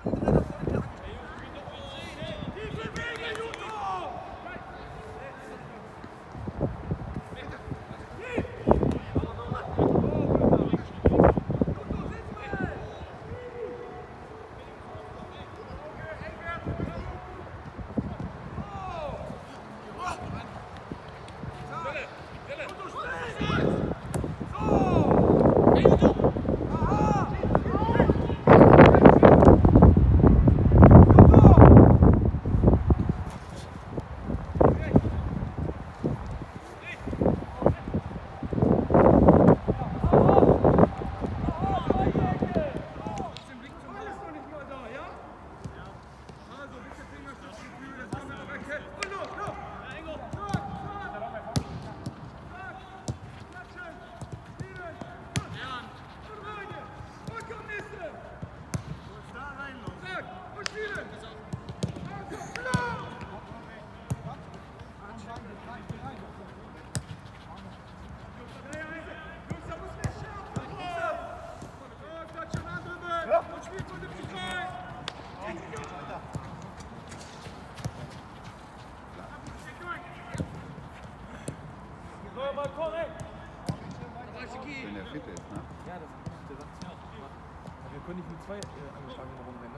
Wenn der fit ist, ne? Ja, das ist der Satz. Wir können nicht mit zwei angeschlagenen rumrennen, ne?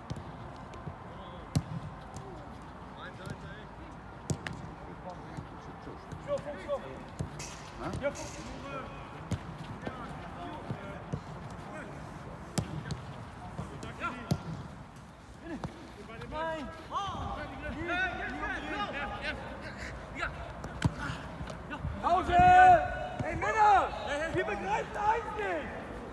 Pause! Hey Männer! Wir begreifen eins nicht!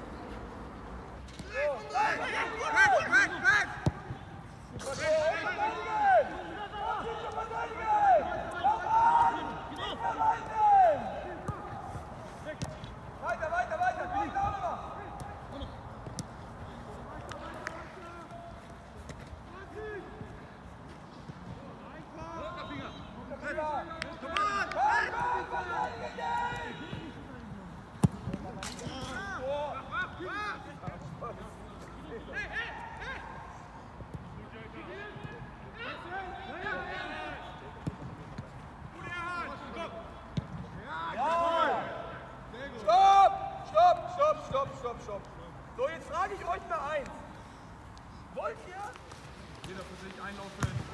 Stopp. So, jetzt frage ich euch mal eins. Wollt ihr? Jeder für sich einlaufen.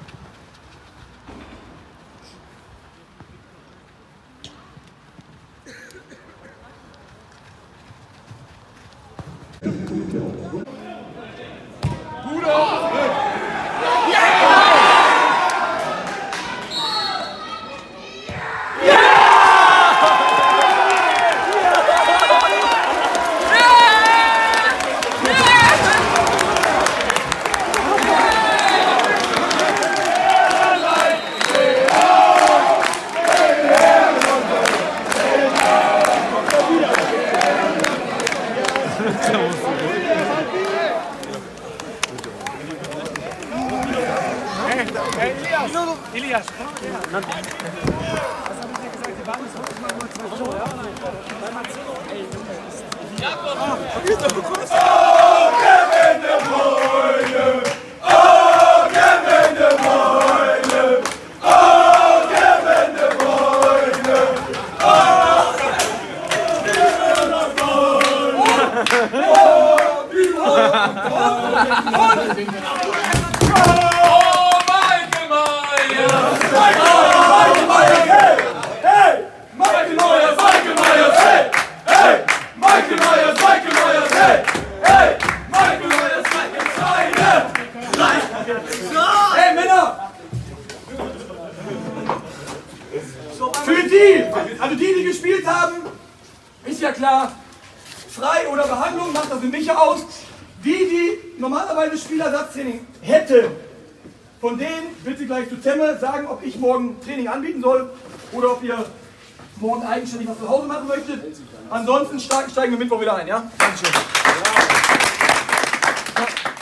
Elias, was habe ich dir gesagt? Die Bahn ist heute mal nur 2 Tore, ja? Zweimal 10. Ey, Jakob! Oh, Kevin de Bruyne! Oh, Kevin de Bruyne! Oh, Kevin de Bruyne! Oh, Kevin de Bruyne! Hey Männer! Für die gespielt haben, ist ja klar, frei oder Behandlung macht das für mich aus. Die normalerweise Spielersatztraining hätten, von denen bitte gleich zu Temme sagen, ob ich morgen Training anbieten soll oder ob ihr morgen eigenständig was zu Hause machen möchtet. Ansonsten steigen wir Mittwoch wieder ein, ja? Dankeschön.